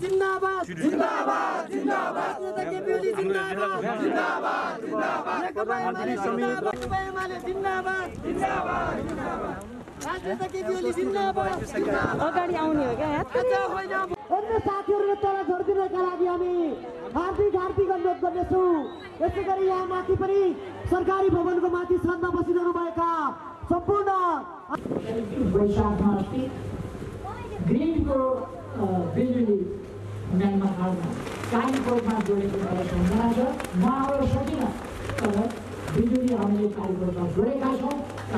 जिंदाबाद जिंदाबाद जिंदाबाद राजनेता केपी ओली जिंदाबाद जिंदाबाद जिंदाबाद नेकपा एमाले जिंदाबाद जिंदाबाद राजनेता केपी ओली जिंदाबाद अगाडि आउने हो क्या अन्य साथीहरूले तल झर्दिनका लागि हामी हार्दिक अनुरोध गर्नेछौँ। यसै गरी यहाँ माथि पनि सरकारी भवनको माथि श्रद्धा बसिरहनु भएका सम्पूर्ण वैशाखमा स्थित ग्रिडको बिजुली म्यानमा हाल्न कालीकोटमा जोडेको एउटा सम्झना छ। म आउन सकिनँ तर बिजुली हामीले कालीकोटमा जोडेका छौँ।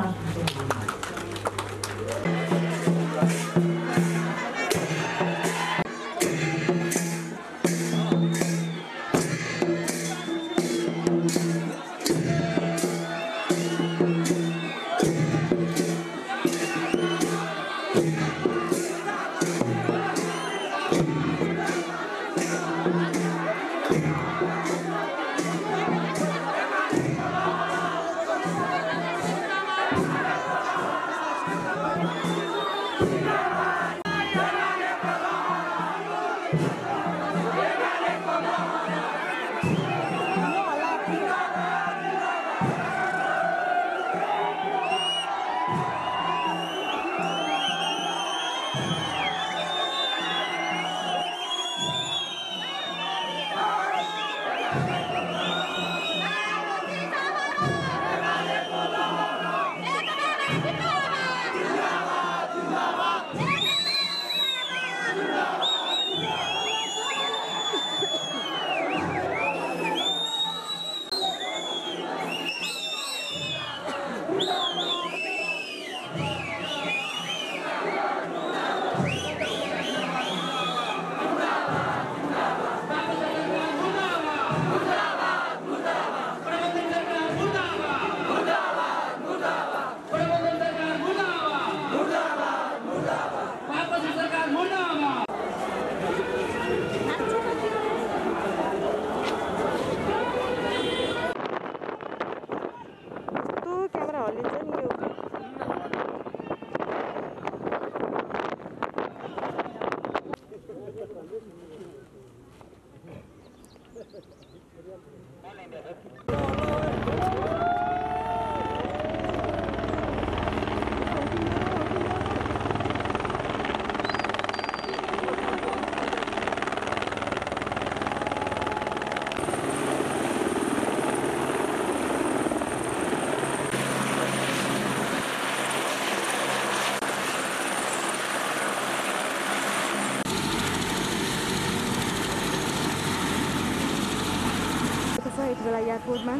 यति बेला एयरपोर्टमा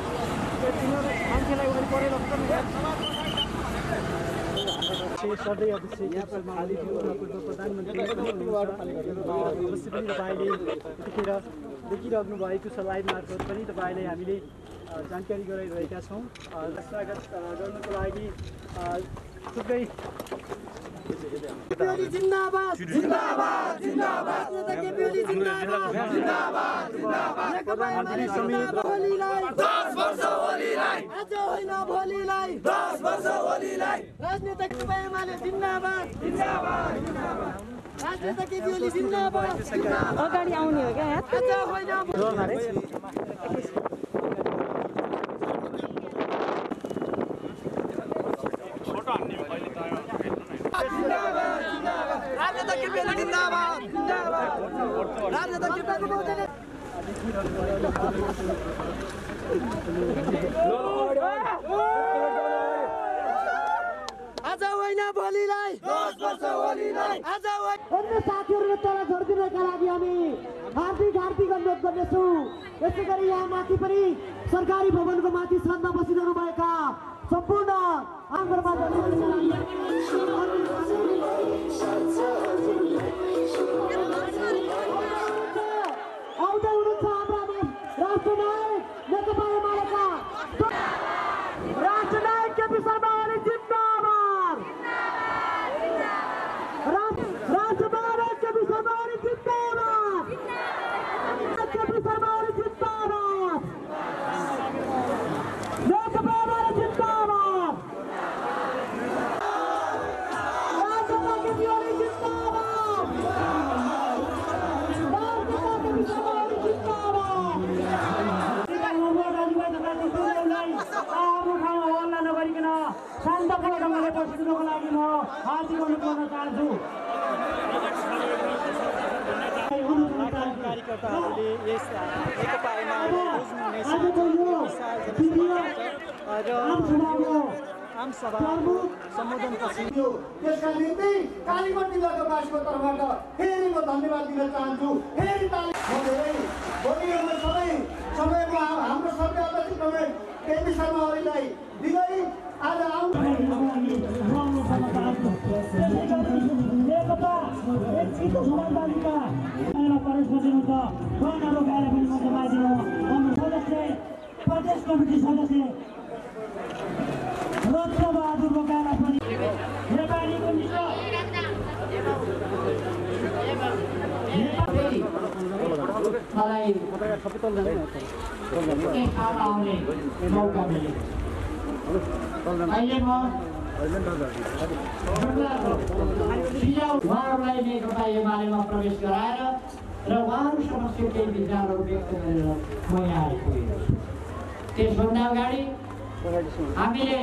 मान्छेलाई उनीहरू परेर सधैँ अध्यक्ष प्रधानमन्त्री अवश्य पनि तपाईँले यतिखेर देखिरहनु भएको छ। लाइभ मार्फत पनि तपाईँलाई हामीले जानकारी गराइरहेका छौँ। स्वागत गर्नको लागि थुप्रै जिंदाबाद जिंदाबाद जिंदाबाद राजनेता केपी ओली जिंदाबाद जिंदाबाद जिंदाबाद नेकपा एमाले भोलिलाई 10 वर्ष होलीलाई आज होइन भोलिलाई 10 वर्ष होलीलाई राजनेता नेकपा एमाले जिंदाबाद जिंदाबाद जिंदाबाद राजनेता केपी ओली जिंदाबाद अगाडि आउने हो क्या आज होइन राजनेता केपी ओली जिंदाबाद जिंदाबाद राजनेता केपी ओली आज होइन भोलिलाई 10 वर्ष होलीलाई आज अन्य साथीहरूले तल झर्दिनका लागि हामी हार्दिक अनुरोध गर्नेछौँ। यसै गरी यहाँ माथि पनि सरकारी भवनको माथि श्रद्धा बसिरहनु भएका सम्पूर्ण आन्दोलनमा आउँदै हुनुहुन्छ हाम्रा राष्ट्रनायक नेकपा एमालेका राष्ट्रनायक केपी शर्मा ओली जिन्दाबाद राष्ट्रनायक केपी शर्मा ओली जिन्दाबाद केपी शर्मा ओली जिन्दाबाद नेकपा एमाले जिन्दाबाद राष्ट्रनायक केपी ओली जिन्दाबाद शान्तपूर्ण ढङ्गले बसिदिनुको लागि म हार्दिक अनुरोध गर्न चाहन्छु। कार्यकर्ताहरूले यस नेकपा एमाले आम सभाको सम्बोधनपछि त्यसका निम्ति कालीगढ जिल्लाको वासीको तर्फबाट फेरि म धन्यवाद दिन चाहन्छु। फेरि ताली भोलिमा सबै समयमा हाम्रो सबै अध्यक्ष समेत केपी शर्मा ओलीलाई दिँदै आज प्रदेश कमिटी सदस्य रत्नबहादुर रोकाला पनि नेपालीको मलाई आउने मौका मिल्यो। अहिले म उहाँहरूलाई नेकपा एमालेमा प्रवेश गराएर र उहाँहरू समक्ष केही विचारहरू व्यक्त गरेर म यहाँ आइपुगेको छु। त्यसभन्दा अगाडि हामीले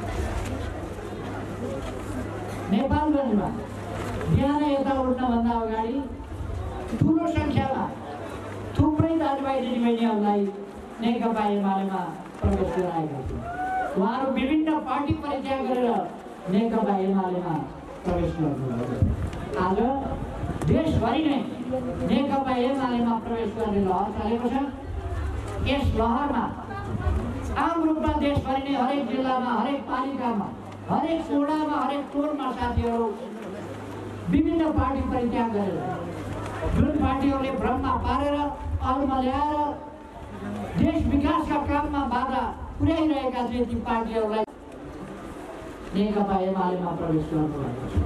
नेपालगञ्जमा बिहान यता उठ्नभन्दा अगाडि ठुलो सङ्ख्यामा थुप्रै दाजुभाइ दिदीबहिनीहरूलाई नेकपा एमालेमा प्रवेश गराएका थिए। उहाँहरू विभिन्न पार्टी परित्याग गरेर नेकपा एमालेमा प्रवेश गर्नुभयो। आज देशभरि नै नेकपा एमालेमा प्रवेश गर्ने लहर चलेको छ। यस लहरमा आम रूपमा देशभरि नै हरेक जिल्लामा, हरेक पालिकामा, हरेक वडामा, हरेक टोलमा साथीहरू विभिन्न पार्टी परित्याग गरेर जुन पार्टीहरूले भ्रममा पारेर अरूमा ल्याएर देश विकासका काममा बाधा पुर्याइरहेका थिए ती पार्टीहरूलाई नेकपा एमालेमा प्रवेश गर्नुभएको छ।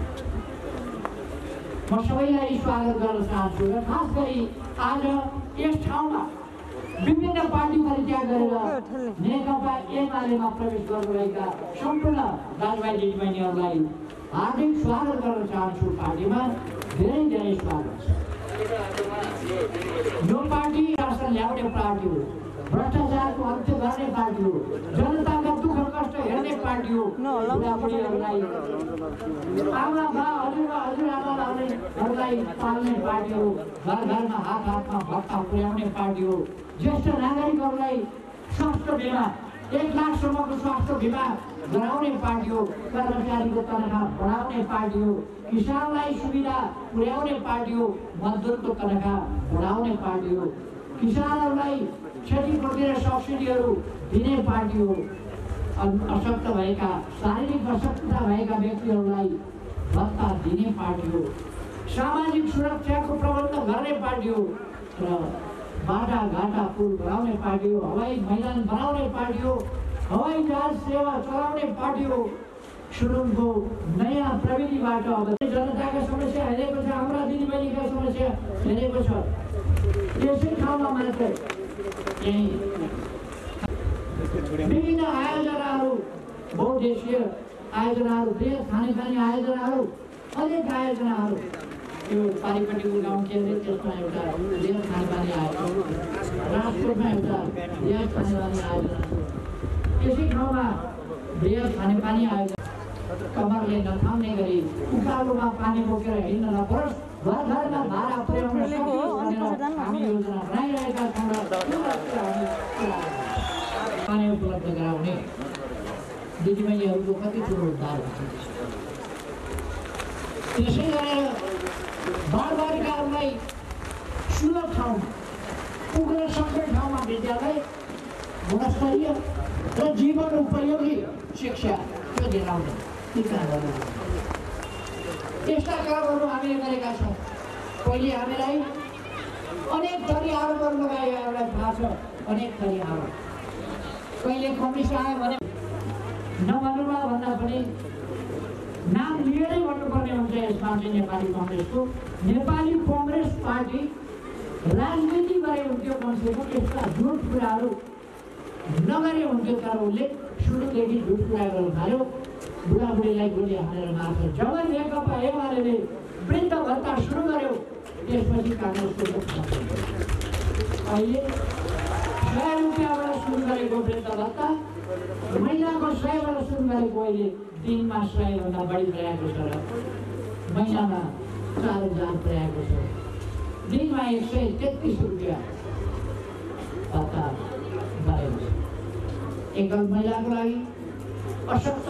म सबैलाई स्वागत गर्न चाहन्छु र खास गरी आज यस ठाउँमा विभिन्न पार्टी परित्याग गरेर नेकपा एमालेमा प्रवेश गर्नुभएका सम्पूर्ण दाजुभाइ दिदीबहिनीहरूलाई हार्दिक स्वागत गर्न चाहन्छु। पार्टीमा धेरै धेरै स्वागत छ। यो पार्टी शासन ल्याउने पार्टी हो, भ्रष्टाचारको अन्त्य गर्ने पार्टी हो, जनताका दुःख कष्ट हेर्ने पार्टी हो, बुढाबुढीहरूलाई आमा हजुरआमाहरूलाई पाल्ने पार्टी हो, घर घरमा हात हातमा भत्ता पुर्याउने पार्टी हो, ज्येष्ठ नागरिकहरूलाई स्वास्थ्य बिमा 1 लाखसम्मको स्वास्थ्य बिमा गराउने पार्टी हो, कर्मचारीको तनखा बढाउने पार्टी हो, किसानलाई सुविधा पुर्याउने पार्टी हो, मजदुरको तनखा बढाउने पार्टी हो, किसानहरूलाई क्षतिपूर्ति र सब्सिडीहरू दिने पार्टी हो, अशक्त भएका शारीरिक अशक्तता भएका व्यक्तिहरूलाई भत्ता दिने पार्टी हो, सामाजिक सुरक्षाको प्रबन्ध गर्ने पार्टी हो र बाटाघाटा पुल बनाउने पार्टी हो, हवाई मैदान बनाउने पार्टी हो, हवाई जहाज सेवा चलाउने पार्टी हो। सुरुङको नयाँ प्रविधिबाट अब जनताका समस्या हेरेको छ, हाम्रा दिदीबहिनीका समस्या हेरेको छ। यसै ठाउँमा मात्रै यही विभिन्न आयोजनाहरू, बहुद्देशीय आयोजनाहरू, देश खाने आयोजनाहरू, अनेक आयोजनाहरू यो पारिपट्टि गाउँ केन्द्रित त्यसमा एउटा देश खाने आयोजना, राजकोटमा एउटा देश खाने आयोजना, यसै ठाउँमा देश खाने आयोजना कमरले नथाम्ने गरी उकालोमा पानी बोकेर हिँड्न नपरोस्, घर घरमा भाडा पुर्याउन सकियोस् भनेर हामी योजना बनाइरहेका छौँ र पानी उपलब्ध गराउने दिदीबहिनीहरूको कति ठुलो उद्धार हुन्छ। त्यसै गरेर बालबालिकाहरूलाई सुलभ ठाउँमा पुग्न सक्ने ठाउँमा विद्यालय, गुणस्तरीय र जीवन उपयोगी शिक्षा त्यो दिलाउने यस्ता कामहरू हामीले गरेका छौँ। पहिले हामीलाई अनेक थरी आरोपहरू लगायो, हामीलाई थाहा छ अनेक थरी आरोप। कहिले कम्युनिस्ट आयो भने नभन्नुमा भन्दा पनि नाम लिएरै भन्नुपर्ने हुन्छ। यसमा चाहिँ नेपाली कङ्ग्रेसको नेपाली कङ्ग्रेस पार्टी राजनीति गरे हुन्थ्यो, कमसेकम यस्ता झुट कुराहरू नगरे हुन्थ्यो। तर उसले सुरुदेखि झुट कुरा गर्नु थाल्यो, बुढाबुढीलाई गोली हालेर मार्छ। जब नेकपा एमाले वृद्ध भत्ता सुरु गर्यो त्यसपछि काङ्ग्रेसको अहिले 100 रुपियाँबाट सुरु गरेको वृद्ध भत्ता महिनाको 100बाट सुरु गरेको अहिले दिनमा 100 भन्दा बढी पुर्याएको छ र महिनामा 4000 पुर्याएको छ। दिनमा 133 रुपियाँ भत्ता भएको छ। एकल महिलाको लागि अशक्त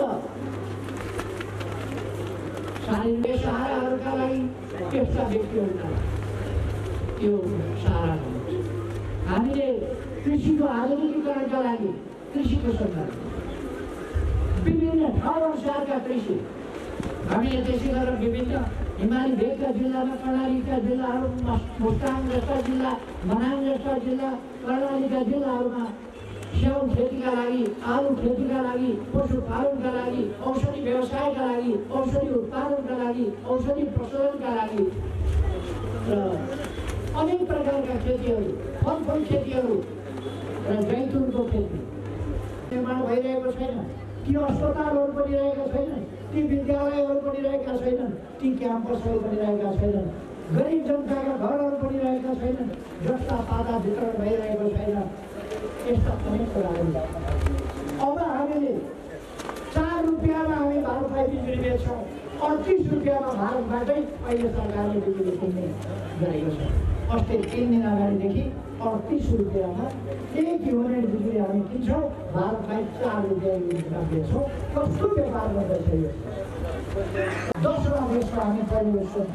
शारीरिक सहाराहरूका लागि त्यस्ता व्यक्तिहरूका यो सहारा हुन्छ। हामीले कृषिको आधुनिकीकरणका लागि कृषिको सन्दर्भ विभिन्न ठाउँ अनुसारका कृषि हामीले त्यसै गरेर विभिन्न हिमाली भेगका जिल्लामा कर्णालीका जिल्लाहरूमा मुस्ताङ जस्ता जिल्ला, मनाङ जस्ता जिल्ला, कर्णालीका जिल्लाहरूमा स्याउ खेतीका लागि, आलु खेतीका लागि, पशुपालनका लागि, औषधि व्यवसायका लागि, औषधि उत्पादनका लागि, औषधि प्रशोधनका लागि र अनेक प्रकारका खेतीहरू, फलफुल खेतीहरू र जैतुनको खेती निर्माण भइरहेको छैन। ती अस्पतालहरू पनि रहेका छैनन्, ती विद्यालयहरू पनि रहेका छैनन्, ती क्याम्पसहरू पनि रहेका छैनन्, गरिब जनताका घरहरू पनि रहेका छैनन्, जस्ता पाता वितरण भइरहेको छैन। यस्ता अनेक कुराहरू अब हामीले 4 रुपियाँमा हामी भारतलाई बिजुली बेच्छौँ, 38 रुपियाँमा भारतबाटै अहिले सरकारले बिजुली किन्ने गरेको छ। अस्ति 3 दिन अगाडिदेखि 38 रुपियाँमा 1 युनिट बिजुली हामी किन्छौँ, भारतलाई 4 रुपियाँ युनिटमा बेच्छौँ। कस्तो व्यापार गर्दैछ यो? दोस्रो देशमा हामी परिवेश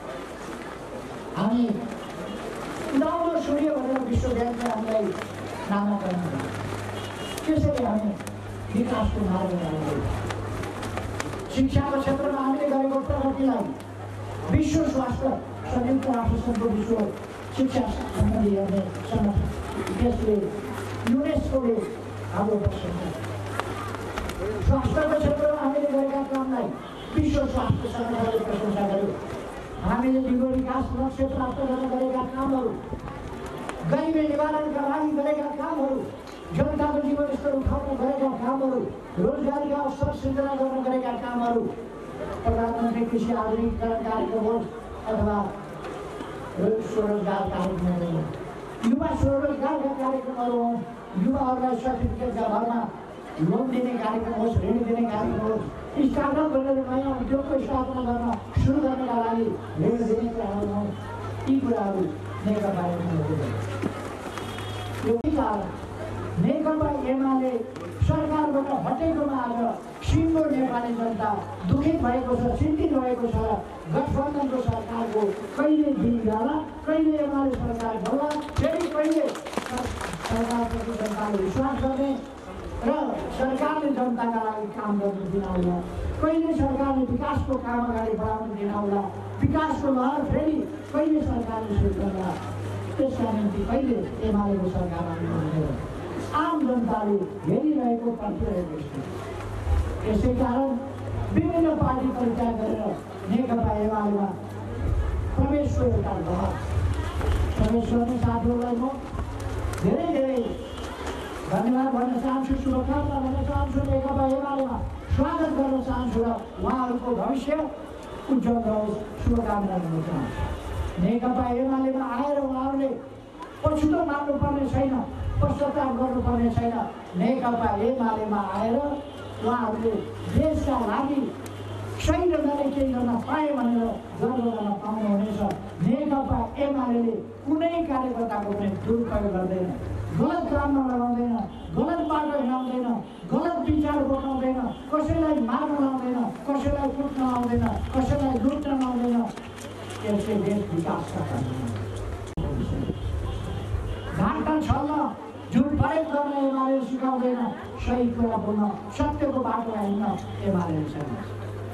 हामी उदाउलो सूर्य भनेर विश्व ब्याङ्कले हामीलाई नामाकरण गर्यो। त्यसैले हामी विकासको मार्गमा लाग्यौँ। शिक्षाको क्षेत्रमा हामीले गरेको प्रगतिलाई विश्व स्वास्थ्य संयुक्त राष्ट्रसङ्घको विश्व शिक्षा सम्बन्धी हेर्ने संगठन त्यसले युनेस्कोले हाम्रो प्रशंसा स्वास्थ्यको क्षेत्रमा हामीले गरेका कामलाई विश्व स्वास्थ्य संगठनले प्रशंसा गर्यो। हामीले दिगो विकास लक्ष्य प्राप्त गर्न गरेका कामहरू, गरिबी निवारणका लागि गरेका कामहरू, जनताको जीवनस्तर उठाउन गरेका कामहरू, रोजगारीका अवसर सृजना गर्न गरेका कामहरू, प्रधानमन्त्री कृषि आधुनिकीकरण कार्यक्रम होस् अथवा स्वरोजगार कार्यक्रम, युवा स्वरोजगारका कार्यक्रमहरू होस्, युवाहरूलाई सर्टिफिकेटका भरमा लोन दिने कार्यक्रम होस्, ऋण दिने कार्यक्रम होस्, स्टार्टअप गरेर नयाँ उद्योगको स्थापना गर्न सुरु गर्नका लागि ऋण दिने कुराहरू होस्, यी कुराहरू नेकपा एमाले यो कारण नेकपा एमाले सरकारबाट हटेकोमा आज सिङ्गो नेपाली जनता दुखित भएको छ, चिन्तित भएको छ। गठबन्धनको सरकारको कहिले दिन जाला, कहिले एमाले सरकार होला, फेरि कहिले सरकारप्रति जनताले विश्वास गर्ने र सरकारले जनताका लागि काम गर्न दिन आउला, कहिले सरकारले विकासको काम अगाडि बढाउन दिन आउला, विकासको लहर फेरि कहिले सरकारले सुरु गर्ला, त्यसका निम्ति कहिले एमालेको सरकार आउनु आम जनताले हेरिरहेको पर्खिरहेको छ। यसै कारण विभिन्न पार्टी परिचय गरेर नेकपा एमालेमा प्रवेशको एउटा लहर प्रवेश गर्ने साथीहरूलाई म धेरै धेरै धन्यवाद भन्न चाहन्छु, शुभकामना भन्न चाहन्छु, नेकपा एमालेमा स्वागत गर्न चाहन्छु र उहाँहरूको भविष्य उज्जवल रहोस् शुभकामना गर्न चाहन्छु। नेकपा एमालेमा आएर उहाँहरूले पछुतो मान्नुपर्ने छैन, पश्चाताप गर्नुपर्ने छैन। नेकपा एमालेमा आएर उहाँहरूले देशका लागि सही ढङ्गले केही गर्न पाए भनेर गर्व गर्न पाउनुहुनेछ। नेकपा एमाले कुनै कार्यकर्ताको पनि दुरुपयोग गर्दैन, गलत काममा लगाउँदैन, गलत बाटो हिँडाउँदैन, गलत विचार बोलाउँदैन, कसैलाई मार्न लाउँदैन, कसैलाई कुट्न लाउँदैन, कसैलाई लुट्न लाउँदैन। यसले देश विकासका लागि घाटा छल्न झुट प्रयोग गर्न एमाले सिकाउँदैन, सही कुरा बोल्न सत्यको बाटोमा हिँड्न एमाले सिकाउँछ।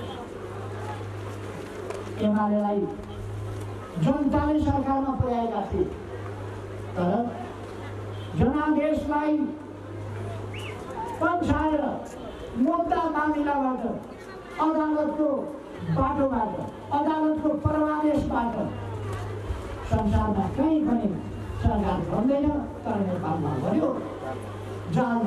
एमालेलाई जनताले सरकारमा पुर्याएका थिए, तर जनादेशलाई पन्छाएर मुद्दा मामिलाबाट, अदालतको बाटोबाट, अदालतको परमादेशबाट संसारमा कहीँ पनि सरकार भन्दैन, तर नेपालमा भन्यो। जहाँ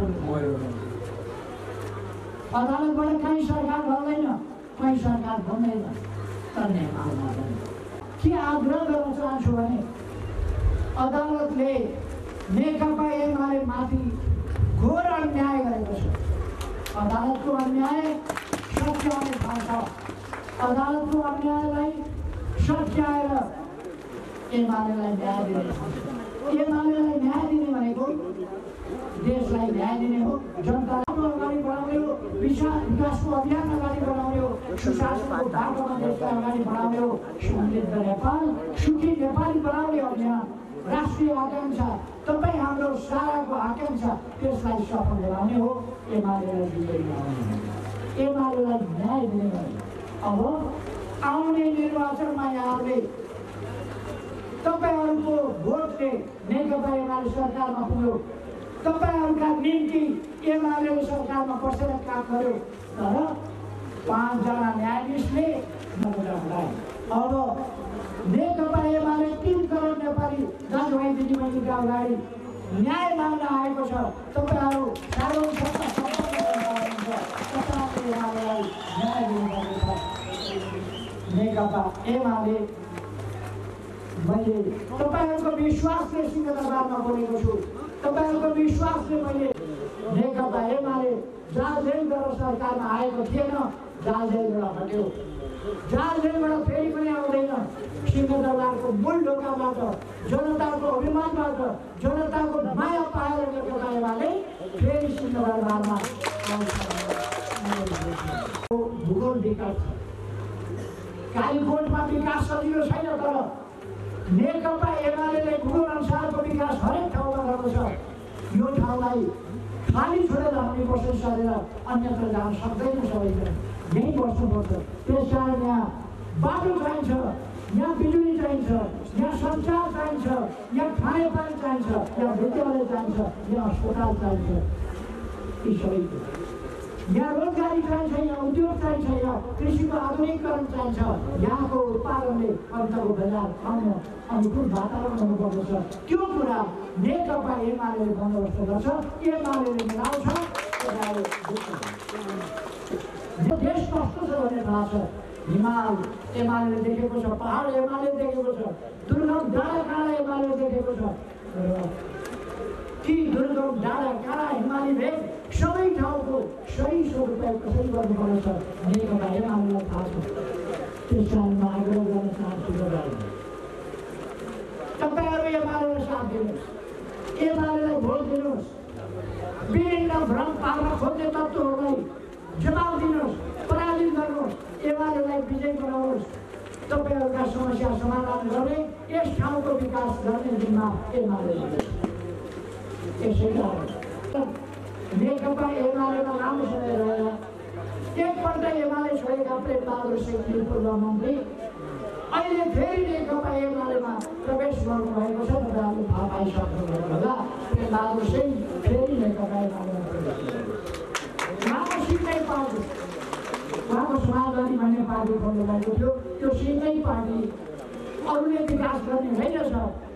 अदालतबाट कहीँ सरकार भन्दैन, कहीँ सरकार भन्दैन, तर नेपालमा भन्यो। के आग्रह गर्न चाहन्छु भने अदालतले नेकपा एमाले माथि घोर अन्याय गरेको छ। अदालतको अन्याय सच्याउने ठाउँ छ। अदालतको अन्यायलाई सच्याएर एमालेलाई न्याय दिने। एमालेलाई न्याय दिने भनेको देशलाई न्याय दिने हो, जनतालाई अगाडि बढाउने हो, विकासको अभियान अगाडि बढाउने हो, सुशासनको बाटोमा देशलाई अगाडि बढाउने हो, समृद्ध नेपाल, सुखी नेपाली बनाउने अभियान राष्ट्रिय आकांक्षा, तपाईँ हाम्रो साराको आकांक्षा, त्यसलाई सफल बनाउने हो। एमालेलाई विजयी बनाउने, एमालेलाई न्याय दिने हो। अब आउने निर्वाचनमा यहाँले तपाईहरूको भोटले नेकपा एमाले सरकारमा पुग्यो, तपाईहरूका निम्ति एमाले सरकारमा बसेर काम गर्यो। तर 5 जना न्यायाधीशले नबुझाउँदै अब नेकपा एमाले 3 करोड नेपाली दाजुभाइ दिदीबहिनीका अगाडि न्याय माग्न आएको छ। तपाईहरू सार्वजनिक सत्ता सम्पन्न गर्नुहुन्छ, तपाईँहरूले एमालेलाई न्याय दिनुपर्नेछ। नेकपा एमाले मैले तपाईहरूको विश्वासले सिंहदरबारमा बोलेको छु। तपाईहरूको विश्वासले मैले नेकपा एमाले जहाँ जेल गरेर सरकारमा आएको थिएन, जहाँ जेलबाट हट्यो, जहाँ जेलबाट फेरि पनि आउँदैन। सिंहदरबारको मूल ढोकाबाट, जनताको अभिमानबाट, जनताको माया पाएर नेकपा एमाले फेरि सिंहदरबारमा आउँछ। भूगोल विकास कालीकोटमा विकास सजिलो छैन, तर नेकपा एमाले भूगोल अनुसारको विकास हरेक ठाउँमा गर्दछ। यो ठाउँलाई खाली छोडेर हामी बसोस गरेर अन्यत्र जान सक्दैन। सबैजना यहीँ बस्नुपर्छ। त्यसकारण यहाँ बाटो चाहिन्छ, यहाँ बिजुली चाहिन्छ, यहाँ सञ्चार चाहिन्छ, यहाँ खानेपानी चाहिन्छ, यहाँ विद्यालय चाहिन्छ, यहाँ अस्पताल चाहिन्छ। यी सबै यहाँ रोजगारी चाहिन्छ, यहाँ उद्योग चाहिन्छ, यहाँ कृषिको आधुनिकीकरण चाहिन्छ। यहाँको उत्पादनले अन्तको बजार आउन अनुकूल वातावरण हुनुपर्दछ। त्यो कुरा नेकपा एमाले बन्दोबस्त गर्छ, एमाले मिलाउँछ। देश कस्तो छ भन्ने थाहा छ। हिमाल एमाले देखेको छ, पहाड एमाले देखेको छ, दुर्गम डाँडा काँडा एमाले देखेको छ। ती दुर्गम डाँडा काँडा हिमाली भेग सबै ठाउँको सही सदुपयोग कसरी गर्नुपर्नेछ नेकपा एमालेलाई थाहा छ। त्यस कारण म आग्रह गर्न चाहन्छु, तपाईँहरू एमालेलाई साथ दिनुहोस्, एमालेलाई भोट दिनुहोस्। विभिन्न भ्रम पार्न खोज्ने तत्त्वहरूलाई जवाब दिनुहोस्, पराजित गर्नुहोस्, एमालेलाई विजय बनाउनुहोस्। तपाईँहरूका समस्या समाधान गर्ने, यस ठाउँको विकास गर्ने जिम्मा एमाले। यसै कारण नेकपा एमालेमा लामो समय रहेर एकपल्ट एमाले छोडेका प्रेमबहादुर सिंह पूर्व मन्त्री अहिले फेरि नेकपा एमालेमा प्रवेश गर्नुभएको छ। तपाईँहरूले थाहा पाइसक्नुभएको होला। प्रेमबहादुर सिंह फेरि नेकपा एमालेमा प्रवेश उहाँको सिङ्गै पार्टी, उहाँको समाजवादी भन्ने पार्टी खोल्नुभएको थियो। त्यो सिङ्गै पार्टी अरूले विकास गर्ने होइन,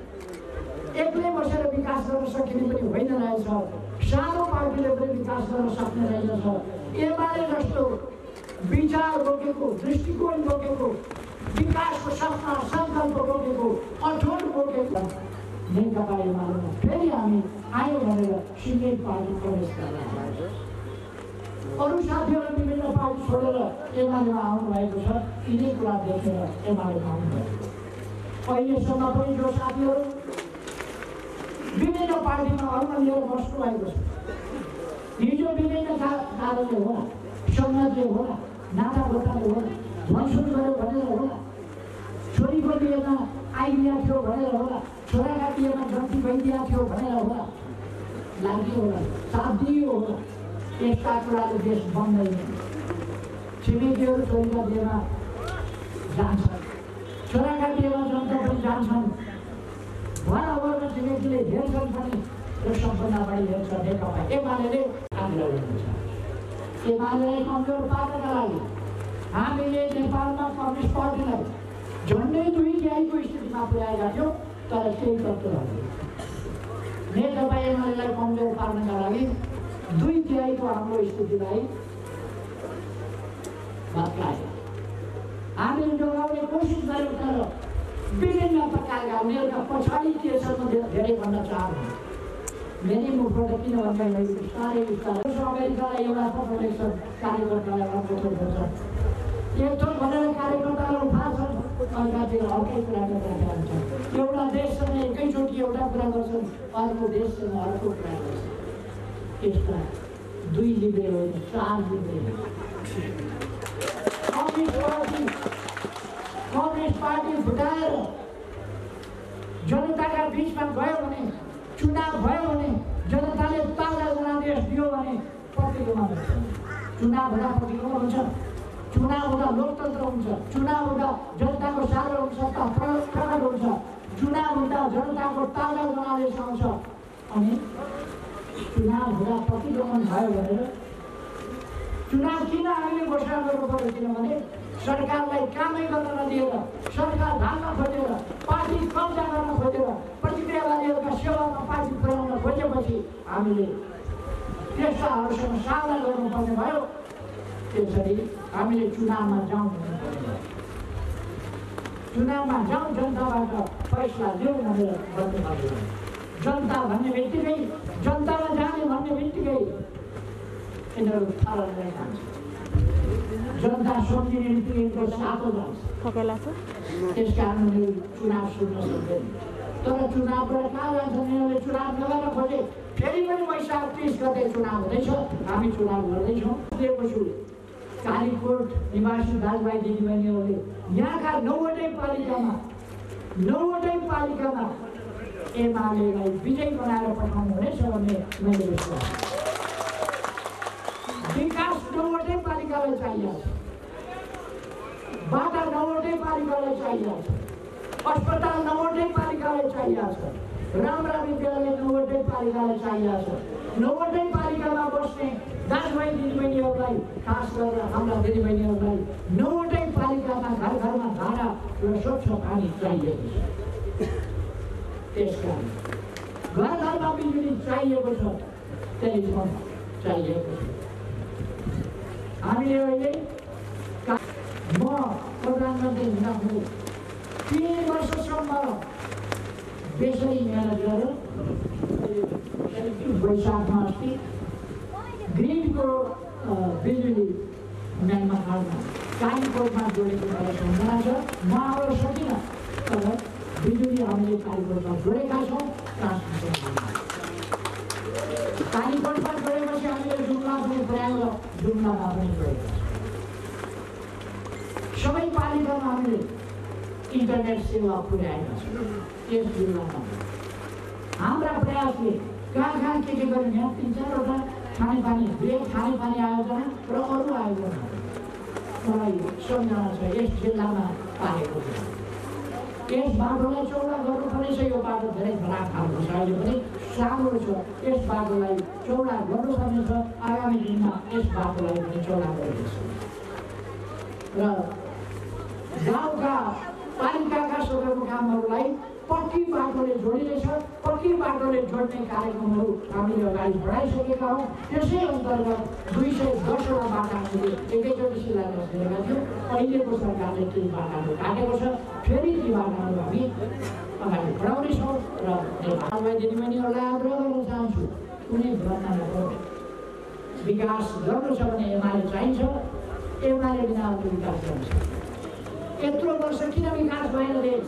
एक्लै बसेर विकास गर्न सकिने पनि होइन रहेछ। सानो पार्टीले पनि विकास गर्न सक्ने रहेछ। एमाले जस्तो विचार बोकेको, दृष्टिकोण बोकेको, विकासको सपना सङ्कल्प बोकेको, अठोट बोकेको नेकपा एमालेमा फेरि हामी आयौँ भनेर सिङ्गै पार्टी प्रवेश गर्न। अरू साथीहरू विभिन्न पार्टी छोडेर एमालेमा आउनुभएको छ। यिनै कुरा देखेर एमालेमा आउनुभयो। अहिलेसम्म पनि जो साथीहरू विभिन्न पार्टीमा अरूमा लिएर बस्नुभएको छ, हिजो विभिन्न कारणले होला, संघले होला, नाता गोताले होला, मनसुन गऱ्यो भनेर होला, छोरीको बिहेमा आइदिया थियो भनेर होला, छोराका बिहेमा जन्ती भइदिया थियो भनेर होला, लाग्यो होला, साथ दियो होला। यस्ता कुराले देश बन्दैन। छिमेकीहरू छोरीका बिहेमा जान्छन्, छोराका बिहेमा जनता पनि जान्छन्। वरवरमा छिमेकीले हेर्छन् पनि र सबभन्दा बढी हेर्छ नेकपा एमाले आग्रह गर्नुहुन्छ। एमालेलाई कमजोर पार्नका लागि हामीले नेपालमा कम्युनिस्ट पार्टीलाई झन्डै 2 तिहाईको स्थितिमा पुर्याएका थियौँ, तर केही तत्त्वहरूले नेकपा एमालेलाई कमजोर पार्नका लागि 2 तिहाईको हाम्रो स्थितिलाई भत्काए। हामीले जोगाउने कोसिस गऱ्यौँ, तर विभिन्न प्रकारका उनीहरूका पछाडि के छ म धेरै भन्न चाहन्छु। मेरै मुखबाट किन भन्दाखेरि साह्रै बिस्तारै अमेरिकालाई एउटा प्रलेक्सन कार्यकर्तालाई अनुरोध गर्छ एकथोक भनेर कार्यकर्तालाई उठाउँछन् अर्कातिर अर्कै कुरा गरिरहेका हुन्छन् एउटा देशसँग एकैचोटि एउटा कुरा गर्छन् अर्को देशसँग अर्को कुरा गर्छन् यसमा 2 लिब्रे होइन 4 लिब्रे कम्युनिस्ट पार्टी फुटाएर जनताका बिचमा गयो भने चुनाव भयो भने जनताले ताजा जनादेश दियो भने प्रतिकोमा हुन्छ चुनाव हुँदा प्रतिकोमा हुन्छ चुनाव हुँदा लोकतन्त्र हुन्छ चुनाव हुँदा जनताको सार्वभौम सत्ता प्रकट हुन्छ चुनाव हुँदा जनताको ताजा जनादेश आउँछ अनि चुनाव हुँदा प्रतिगमन भयो भनेर चुनाव किन हामीले घोषणा गर्नु पर्यो किनभने सरकारलाई कामै गर्न नदिएर सरकार ढाल्न खोजेर पार्टी कब्जा गर्न खोजेर प्रतिक्रियावादीहरूका सेवामा पार्टी पुर्याउन खोजेपछि हामीले त्यस्ताहरूसँग सामना गर्नुपर्ने भयो त्यसरी हामीले चुनावमा जाउँ चुनावमा जाउँ जनताबाट फैसला लिउँ भनेर भन्नुपर्छ जनता भन्ने बित्तिकै जनतामा जाने भन्ने बित्तिकै यिनीहरू थाललाई जान्छ जनता सम्झिने बित्तिकै सातो जान्छ त्यस कारण चुनाव सुन्न सक्दैन तर चुनावबाट कहाँ जान्छन् यिनीहरूले चुनाव नगर्न खोजे फेरि पनि वैशाख 30 गते चुनाव हुँदैछ हामी चुनाव गर्दैछौँ दिएको छु कालीकोट निवासी दाजुभाइ दिदीबहिनीहरूले यहाँका 9वटै पालिकामा एमालेलाई विजयी बनाएर पठाउनु हुनेछ भन्ने मैले विश्वास विकास 9वटै पालिकालाई चाहिएको छ बाटा 9वटै पालिकालाई चाहिएको छ अस्पताल 9वटै पालिकालाई चाहिएको छ राम्रा विद्यालय 9वटै पालिकालाई चाहिएको छ 9वटै पालिकामा बस्ने दाजुभाइ दिदीबहिनीहरूलाई खास गरेर हाम्रा दिदीबहिनीहरूलाई 9वटै पालिकामा घर घरमा धारा र स्वच्छ पानी चाहिएको छ त्यसकारण घर घरमा बिजुली चाहिएको छ टेलिफोन चाहिएको छ हामीले अहिले म प्रधानमन्त्री हुँदाखेरि 3 वर्षसम्म बेसरी मेहनत गरेर वैशाखमा अस्ति ग्रिडको बिजुली म्यानमा हाल्न कालीकोटमा जोडेको मलाई सम्झना छ म आउन सकिनँ तर बिजुली हामीले कालीकोटमा जोडेका छौँ ट्रान्समिसन कालीकोटमा जोडेपछि हामीले जुम्ला पनि पुर्याएर जुम्लामा पनि जोडेका छौँ सबै पालिकामा हामीले इन्टरनेट सेवा पुर्याएका छौँ यस जिल्लामा हाम्रा प्रयासले कहाँ के गर्ने यहाँ 3-4वटा खानेपानी 2 खानेपानी आयोजना र अरू आयोजना मलाई सम्झना छ यस जिल्लामा पाएको छ यस बाटोलाई चौडा गर्नुपर्नेछ यो बाटो धेरै खराब खालको छ अहिले पनि सानो छ यस बाटोलाई चौडा गर्नुपर्नेछ आगामी दिनमा यस बाटोलाई पनि चौडा गर्नुपर्छ र गाउँका पालिकाका सदरमुकामहरूलाई पक्की बाटोले जोडिनेछ पक्की बाटोले जोड्ने कार्यक्रमहरू हामीले अगाडि बढाइसकेका हौँ त्यसै अन्तर्गत 210वटा बाटा हामीले एकैचोटि शिलान्यास गरेका थियौँ अहिलेको सरकारले ती बाटाहरू काटेको छ फेरि ती बाटाहरू हामी अगाडि बढाउनेछौँ र दाजुभाइ दिदीबहिनीहरूलाई आग्रह गर्न चाहन्छु कुनै भ्रममा नगर्नु विकास गर्नु छ भने एमाले चाहिन्छ एमाले बिना अर्को विकास गर्नु यत्रो वर्ष किन विकास भएन देश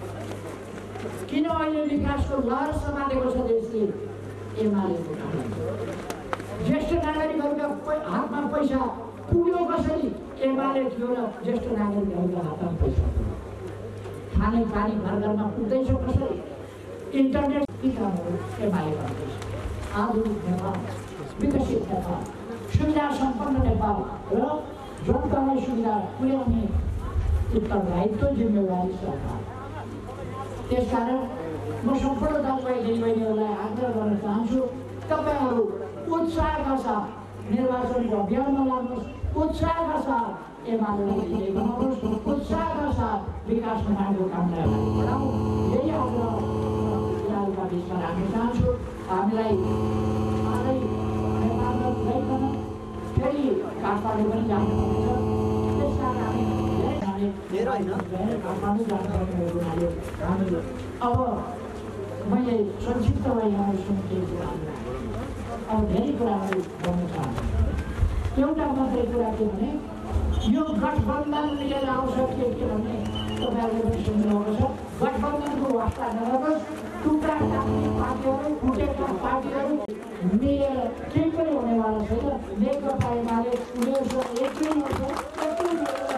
किन अहिले विकासको लहर समातेको छ देशले एमालेको कारण ज्येष्ठ नागरिकहरूका हातमा पैसा पुग्यो कसरी एमाले थियो र ज्येष्ठ नागरिकहरूका हातमा पैसा खाने पानी घर घरमा पुग्दैछ कसरी इन्टरनेट ती कामहरू एमाले गर्दैछ आधुनिक नेपाल विकसित नेपाल सुविधा सम्पन्न नेपाल र जनतालाई सुविधा पुर्याउने उत्तरदायित्व जिम्मेवारी सरकार त्यसकारण म सम्पूर्ण दाजुभाइ दिदीबहिनीहरूलाई आग्रह गर्न चाहन्छु तपाईँहरू उत्साहका साथ निर्वाचनको अभियानमा लाग्नुहोस् उत्साहका साथ एमालेलाई विजयी बनाउनुहोस् उत्साहका साथ विकास निर्माणको कामलाई अगाडि बढाउँ यही आग्रह यहाँहरूका बिचमा राख्न चाहन्छु हामीलाई हालै नेपालमा गइकन फेरि काठमाडौँ पनि जानुपर्नेछ त्यसकारण हामी काठमाडौँ जानुपर्ने हुनाले हामी अब मैले संक्षिप्तमा यहाँ सुन्ने कुरा अब धेरै कुराहरू भन्न चाहन्छु। एउटा मात्रै कुरा के भने यो गठबन्धन लिएर आउँछ के भने तपाईँहरूले पनि सुन्नुभएको छ। गठबन्धनको वास्ता नगरोस्, टुक्रा टाक्ने पार्टीहरू फुटेका पार्टीहरू मिलेर केही पनि हुनेवाला छैन। नेकपा एमाले उनीहरूसँग एकै हुन्छ, एकै मिलेर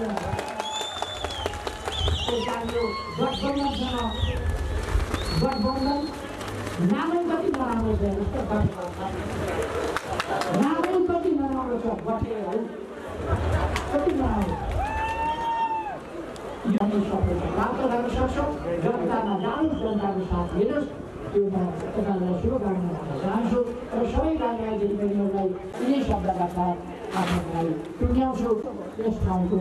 त्यस कारण यो गठबन्धनसँग गठबन्धन नामै कति नराम्रो छ जस्तो गठबन्धन नामै कति नराम्रो छ। गठेहरू कति नराम्रो प्राप्त गर्न सक्छौँ। जनतामा जानुहोस्, जनताको साथ दिनुहोस्। त्यो म तपाईँहरूलाई शुभकामना भन्न चाहन्छु र सबै राजनीतिक दिदीबहिनीहरूलाई यिनै शब्दका साथ आफ्नो लागि टुङ्ग्याउँछु। यस ठाउँको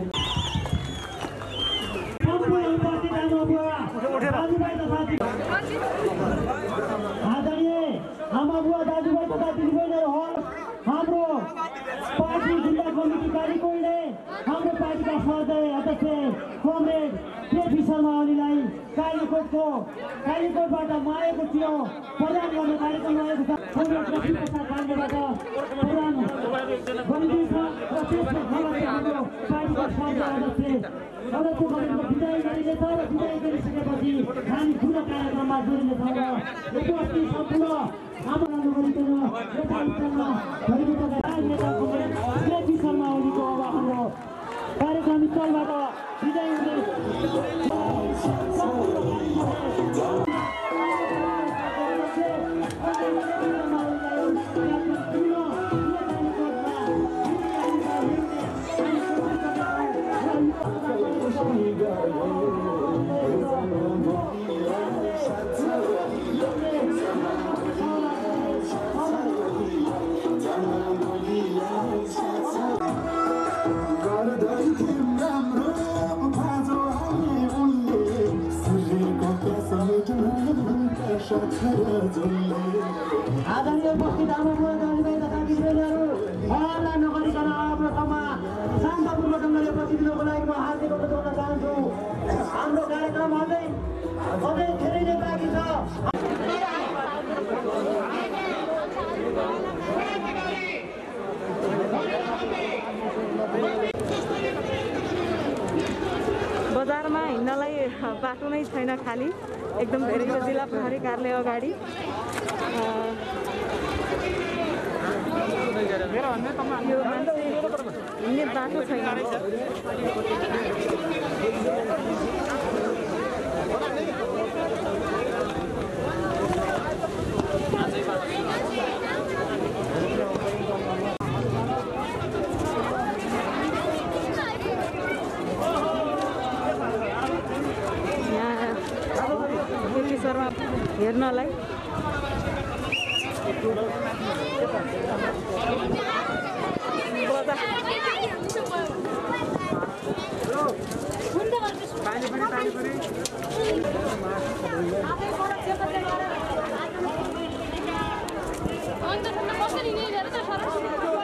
आदरणीय आमाबुवा दाजुभाइ तथा दिदीबहिनीहरू होस्, हाम्रो पार्टी जिल्ला कमिटी कालीकोटले हाम्रो पार्टीका सहयोगी अध्यक्ष कमरेड केपी शर्मा ओलीलाई कालीकोटबाट मागेको थियो प्रदान गर्ने कार्यक्रम रहेको छ। कमरेड लक्ष्मीप्रसाद पाण्डेबाट प्रदान गरिदिन्छ र त्यसपछि हाम्रो पार्टीका सहयोगी अध्यक्ष कमिटीको विदाय गरिनेछ र विदाय गरिसकेपछि हामी ठुलो कार्यक्रममा जोडिनेछौँ र उपस्थित सम्पूर्ण हाम्रो गरिकन यथास्थानमा भएको राजनेता कमरेड केपी शर्मा ओलीको अब हाम्रो कार्यक्रम स्थलबाट विदाय हुने आदरणीय उपस्थित आमाबुवा दाजुभाइ तथा दिदीबहिनीहरू हल्ला नगरिकन आफ्नो ठाउँमा शान्तपूर्ण ढङ्गले उपस्थित दिनको लागि म हार्दिक अनुरोध गर्न चाहन्छु। हाम्रो कार्यक्रम अझै धेरै नै बाँकी छ। बजारमा हिँड्नलाई बाटो नै छैन, खाली एकदम धेरै छ। जिल्ला प्रहरी कार्यालय अगाडि यो मान्छे हिँड्ने बाटो छैन। शर्मा हेर्नलाई अन्त कसरी